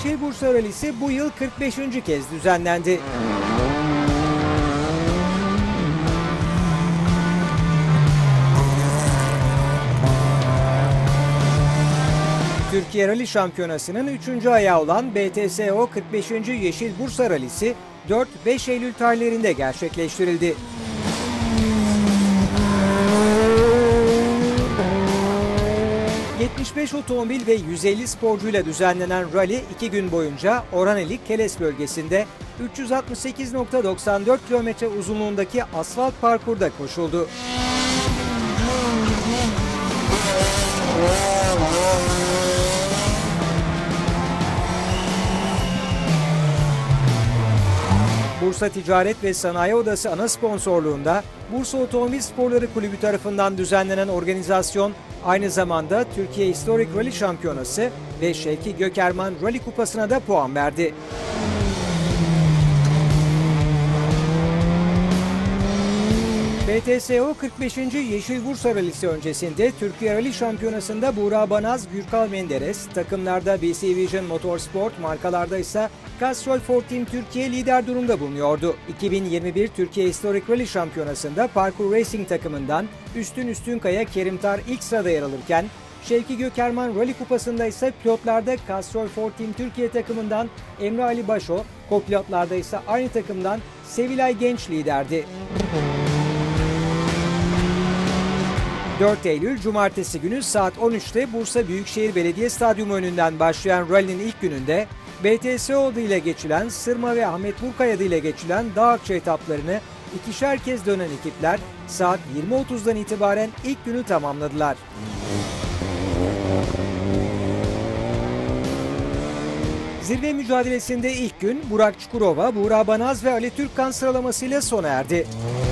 Yeşil Bursa Rallisi bu yıl 45. kez düzenlendi. Türkiye Rally Şampiyonası'nın 3. ayağı olan BTSO 45. Yeşil Bursa Rallisi 4-5 Eylül tarihlerinde gerçekleştirildi. ...75 otomobil ve 150 sporcuyla düzenlenen rally 2 gün boyunca Orhaneli-Keles bölgesinde 368,94 kilometre uzunluğundaki asfalt parkurda koşuldu. Bursa Ticaret ve Sanayi Odası ana sponsorluğunda Bursa Otomobil Sporları Kulübü tarafından düzenlenen organizasyon aynı zamanda Türkiye Historic Rally Şampiyonası ve Şevki Gökerman Rally Kupası'na da puan verdi. BTSO 45. Yeşil Bursa Rallisi öncesinde Türkiye Rally Şampiyonası'nda Buğra Banaz, Gürkal Menderes, takımlarda BC Vision Motorsport, markalarda ise Castrol Ford Team Türkiye lider durumda bulunuyordu. 2021 Türkiye Historic Rally Şampiyonası'nda Parkur Racing takımından Üstün Üstünkaya Kerimtar ilk sırada yer alırken, Şevki Gökerman Rally Kupası'nda ise pilotlarda Castrol Ford Team Türkiye takımından Emre Ali Başo, kopilotlarda ise aynı takımdan Sevilay Genç liderdi. 4 Eylül Cumartesi günü saat 13'te Bursa Büyükşehir Belediye Stadyumu önünden başlayan rally'nin ilk gününde BTSO adıyla geçilen Sırma ve Ahmet Burkay adıyla geçilen Dağ Akça etaplarını ikişer kez dönen ekipler saat 20.30'dan itibaren ilk günü tamamladılar. Zirve mücadelesinde ilk gün Burak Çukurova, Buğra Banaz ve Ali Türkkan sıralamasıyla sona erdi.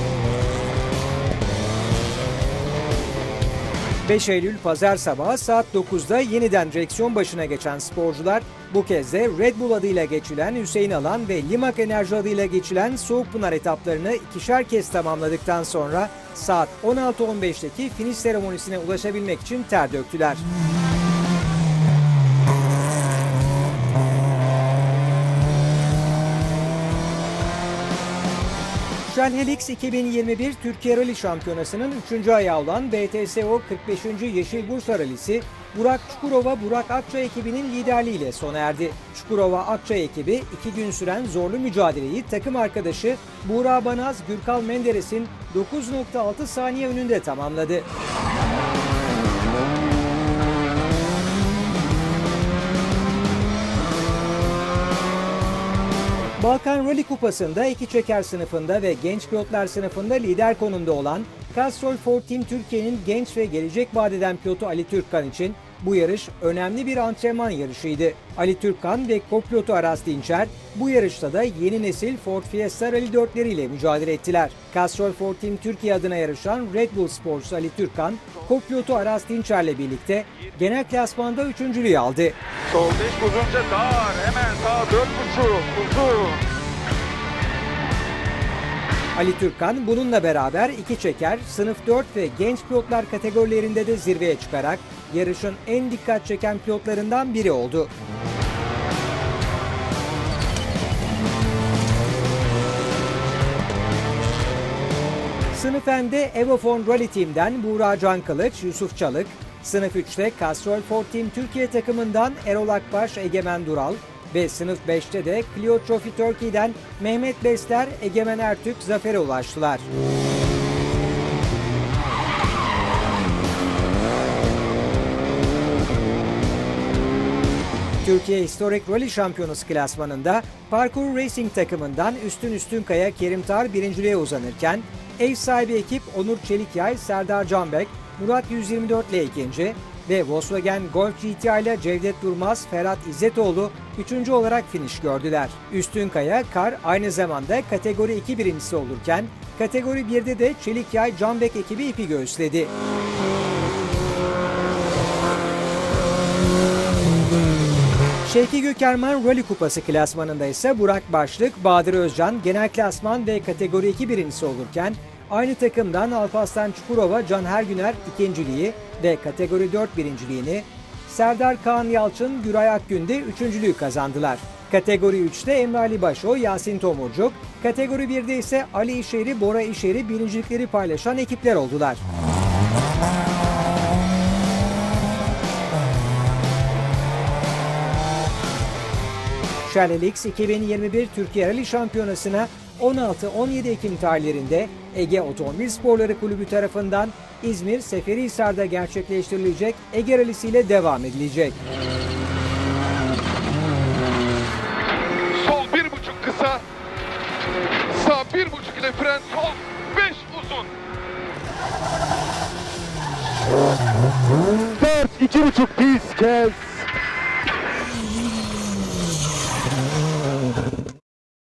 5 Eylül Pazar sabahı saat 9'da yeniden direksiyon başına geçen sporcular bu kez de Red Bull adıyla geçilen Hüseyin Alan ve Limak Enerji adıyla geçilen Soğukpınar etaplarını ikişer kez tamamladıktan sonra saat 16.15'teki finish seremonisine ulaşabilmek için ter döktüler. Shell Helix 2021 Türkiye Rally Şampiyonası'nın 3. ayağı olan BTSO 45. Yeşil Bursa Rallisi, Burak Çukurova Burak Akçay ekibinin liderliğiyle sona erdi. Çukurova Akçay ekibi 2 gün süren zorlu mücadeleyi takım arkadaşı Buğra Banaz Gürkal Menderes'in 9.6 saniye önünde tamamladı. Balkan Rally Kupası'nda iki çeker sınıfında ve genç pilotlar sınıfında lider konumda olan Castrol Ford Team Türkiye'nin genç ve gelecek vadeden pilotu Ali Türkkan için bu yarış önemli bir antrenman yarışıydı. Ali Türkkan ve kopilotu Aras Dinçer bu yarışta da yeni nesil Ford Fiesta Rally 4'leriyle mücadele ettiler. Castrol Ford Team Türkiye adına yarışan Red Bull sporcusu Ali Türkkan, kopilotu Aras Dinçer'le birlikte genel klasmanda üçüncülüğü aldı. Sol diş uzunca dar, hemen sağ 4.5 uzun. Ali Türkkan bununla beraber iki çeker, sınıf 4 ve genç pilotlar kategorilerinde de zirveye çıkarak yarışın en dikkat çeken pilotlarından biri oldu. Sınıf N'de Evofon Rally Team'den Buğra Can Kılıç, Yusuf Çalık, sınıf 3'te Castrol Ford Team Türkiye takımından Erol Akbaş, Egemen Dural ve sınıf 5'te de Clio Trophy Turkey'den Mehmet Besler, Egemen Ertürk zafere ulaştılar. Türkiye Historic Rally Şampiyonası klasmanında Parkur Racing takımından Üstün Üstünkaya Kerimtar birinciliğe uzanırken ev sahibi ekip Onur Çelikyay, Serdar Canbek, Murat 124 ile ikinci ve Volkswagen Golf GTI ile Cevdet Durmaz, Ferhat İzzetoğlu üçüncü olarak finish gördüler. Üstünkaya Kar aynı zamanda kategori 2 birincisi olurken kategori 1'de de Çelikyay Canbek ekibi ipi göğüsledi. Şevki Gökerman Rally Kupası klasmanında ise Burak Başlık, Bahadır Özcan genel klasman ve kategori 2 birincisi olurken aynı takımdan Alparslan Çukurova, Can Hergüner ikinciliği ve kategori 4 birinciliğini, Serdar Kaan Yalçın, Güray Akgün de üçüncülüğü kazandılar. Kategori 3'te Emre Ali Başo, Yasin Tomurcuk, kategori 1'de ise Ali İşeri, Bora İşeri birincilikleri paylaşan ekipler oldular. Şenelix 2021 Türkiye Rally Şampiyonası'na 16-17 Ekim tarihlerinde Ege Otomobil Sporları Kulübü tarafından İzmir Seferihisar'da gerçekleştirilecek Ege Rallisi ile devam edilecek. Sol 1,5 kısa. Sağ 1,5 ile fren. Sol 5 uzun. Start 2,5 pist kes.